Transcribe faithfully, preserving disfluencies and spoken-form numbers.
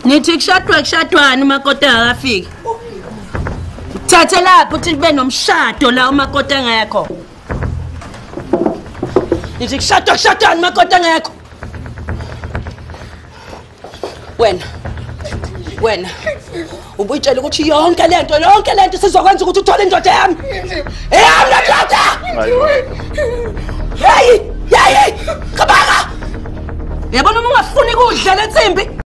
Nithi kushadwa kushadwani umakoti akafiki. Thathe lapho uthi kube nomshado la umakoti engekho. Nithi kushadwa kushadwani umakoti engekho. Wena. Wena. Ubuyitshela ukuthi yonke lento yonke lento sizokwenza ukuthi uthole indoda yami. Eyami ndoda. Hey, hey, kabaka. Yabona uma ungafuni ukudla lensimbi.